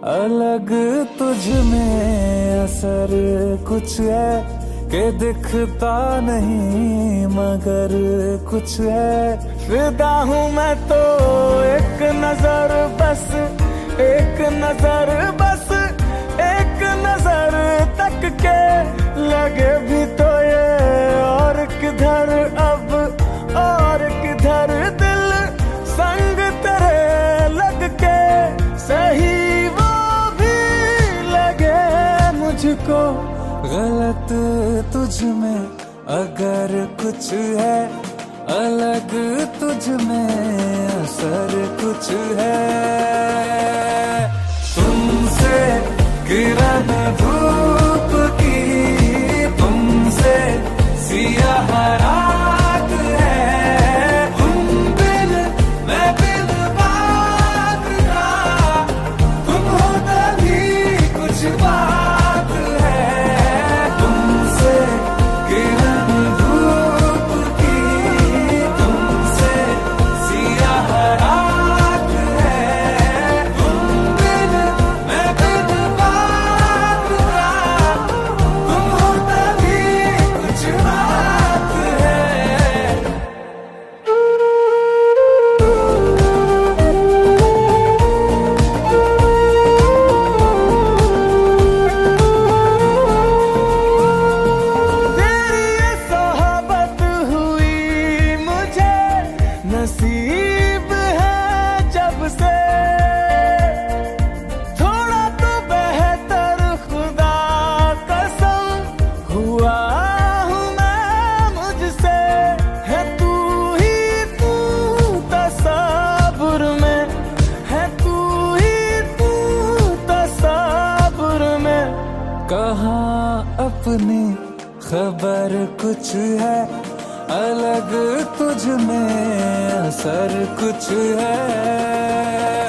अलग तुझ में असर कुछ है कि दिखता नहीं मगर कुछ है। फिदा हूँ मैं तो एक नजर बस, एक नजर बस, एक नजर तक के लगे भी तो ये और किधर अब और किधर दिल संग तेरे लग के सही वो भी लगे मुझको। गलत तुझ में अगर कुछ है, अलग तुझ में असर कुछ है। तुमसे किरण धूप की, तुमसे सियाह रात है। तुम बिन मैं बिन बात का, तुम हो तभी कुछ बात है। तुमसे किरण धूप की, तुमसे सियाह रात है। तुम बिन मैं बिन बात का, तुम हो तभी कुछ बात है। तेरी ये सोहबत हुई मुझे नसीब है जब से। थोड़ा तो बेहतर खुदा कसम हुआ हूँ मैं मुझसे। है तू ही तू तसव्वुर में, है तू ही तू तसव्वुर में। कहाँ अपनी खबर कुछ है, अलग तुझ में असर कुछ है।